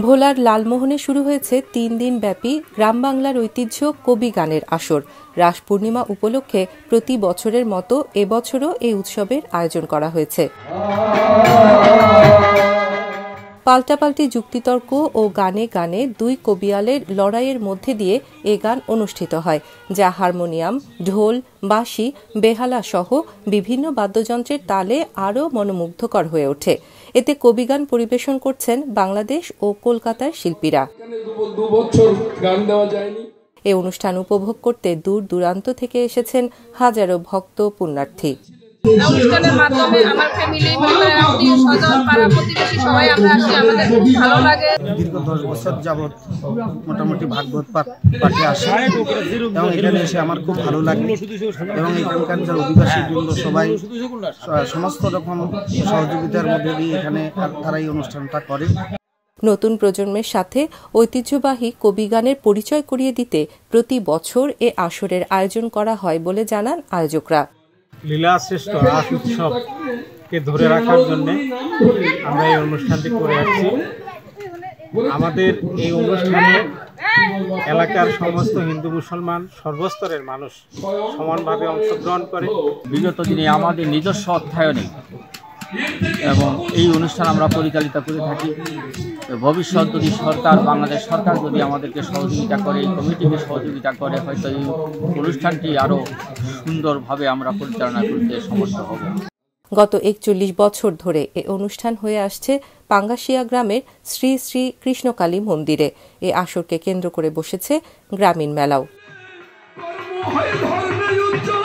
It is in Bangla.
ভোলার লালমোহনে শুরু হয়েছে 3 দিন ব্যাপী গ্রাম বাংলার ঐতিহ্য কবি গানের আসর। রাস পূর্ণিমা উপলক্ষে প্রতি বছরের মতো এবছরও এই উৎসবের আয়োজন করা হয়েছে। পাল্টাপাল্টি যুক্তিতর্ক ও গানে গানে দুই কবিয়ালের লড়াইয়ের মধ্যে দিয়ে এ গান অনুষ্ঠিত হয়, যা হারমোনিয়াম, ঢোল, বাঁশি, বেহালা সহ বিভিন্ন বাদ্যযন্ত্রের তালে আরও মনোমুগ্ধকর হয়ে ওঠে। এতে কবিগান পরিবেশন করছেন বাংলাদেশ ও কলকাতার শিল্পীরা। এ অনুষ্ঠান উপভোগ করতে দূর দূরান্ত থেকে এসেছেন হাজারো ভক্ত পুণ্যার্থী। অনুষ্ঠানের মাধ্যমে আমার ফ্যামিলি, আত্মীয় স্বজন, পাড়া প্রতিবেশী সবাই আমরা আসি, আমাদের খুব ভালো লাগে। দীর্ঘ 10 বছর যাবৎ মোটামুটি ভাগবত পাঠে আসি এবং এখানে এসে আমার খুব ভালো লাগে এবং এখানকার যে অধিবাসী বৃন্দ সবাই সমস্ত রকম সহযোগিতার মধ্যে দিয়ে এখানে তারা এই অনুষ্ঠানটা করে। নতুন প্রজন্মের সাথে ঐতিহ্যবাহী কবিগানের পরিচয় করিয়ে দিতে প্রতি বছর এ আসরের আয়োজন করা হয় বলে জানান আয়োজকরা। লীলা শ্রেষ্ঠ রাস উৎসবকে ধরে রাখার জন্য আমরা এই অনুষ্ঠানটি করে আসছি। আমাদের এই অনুষ্ঠানে এলাকার সমস্ত হিন্দু মুসলমান সর্বস্তরের মানুষ সমানভাবে অংশগ্রহণ করে। বিগত দিনে আমাদের নিজস্ব অর্থায়নে এবং এই অনুষ্ঠান আমরা পরিচালিত করে থাকি। ভবিষ্যৎ যদি সরকার, বাংলাদেশ সরকার যদি আমাদেরকে সহযোগিতা করে, এই কমিটিকে সহযোগিতা করে, হয়তো এই অনুষ্ঠানটি আরও সুন্দরভাবে আমরা পরিচালনা করতে সমর্থ হব। গত 41 বছর ধরে এ অনুষ্ঠান হয়ে আসছে পাঙ্গাশিয়া গ্রামের শ্রী শ্রী কৃষ্ণকালী মন্দিরে। এ আসরকে কেন্দ্র করে বসেছে গ্রামীণ মেলাও।